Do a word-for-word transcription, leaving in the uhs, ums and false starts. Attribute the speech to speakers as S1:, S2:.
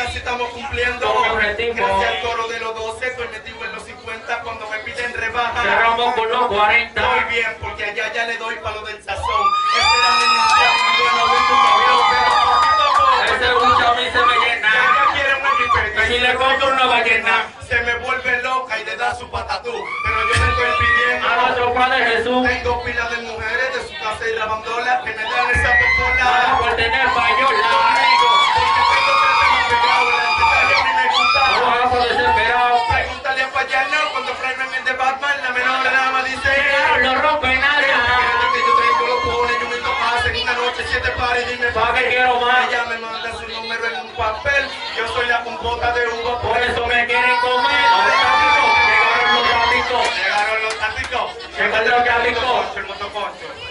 S1: casi estamos cumpliendo. Gracias al coro de los doce, estoy metido en los cincuenta. Cuando me piden rebaja,
S2: cerramos con los cuarenta.
S1: Muy bien, porque allá ya le doy para lo del sazón. Esa era mi misión, bueno, vi tu cabello, pero poquito a poco.
S2: Ese gusto a mí se me llena.
S1: Ella quiere una jipeta.
S2: Si le compro una ballena,
S1: se me vuelve loca y le da su patatú. Pero yo le estoy pidiendo
S2: a nuestro Padre Jesús.
S1: Tengo pilas de mujeres de su casa y lavándolas que me dan esa popola.
S2: Para por tener payola.
S1: Porque tengo tres temas pegados. La especial a mí me gusta.
S2: No hagas desesperado.
S1: Pregúntale a Payano cuando Fray Memín de Batman, la menor nada más dice
S2: no rompe nada.
S1: Que yo tengo los pone, yo me pase en una noche siete pares, dime
S2: pa' que quiero más.
S1: Ella me manda su número en un papel. Yo soy la compota de uva,
S2: por eso me quieren comer. Llegaron los táticos.
S1: Llegaron los táticos.
S2: Llegaron los táticos.
S1: El motoconcho.